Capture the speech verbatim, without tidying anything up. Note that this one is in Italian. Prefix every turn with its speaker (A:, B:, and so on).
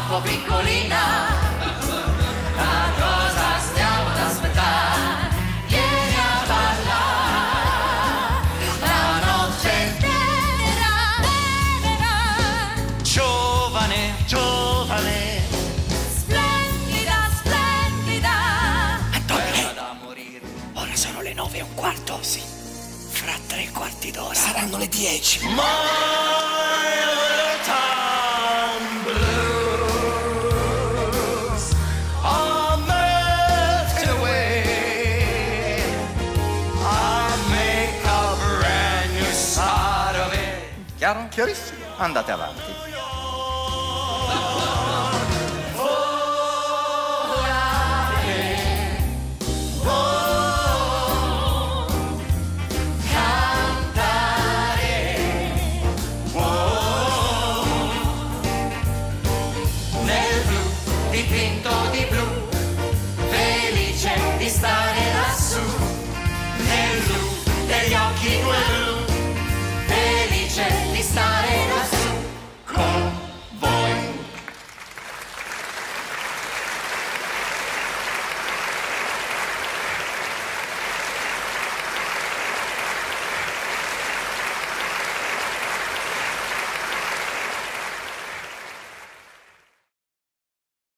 A: troppo piccolina. Ma cosa stiamo ad aspettare? Vieni a ballare la notte tenera, tenera.
B: Giovane, giovane,
A: Splendida, splendida.
B: bella da morire. Ora sono le nove e un quarto, sì. Fra tre quarti d'ora saranno le dieci. My little town blues are melted away. I make a brand new start of it. Chiaro? Chiarissimo. Andate avanti.
A: Dipinto di blu, felice di stare lassù, nel blu degli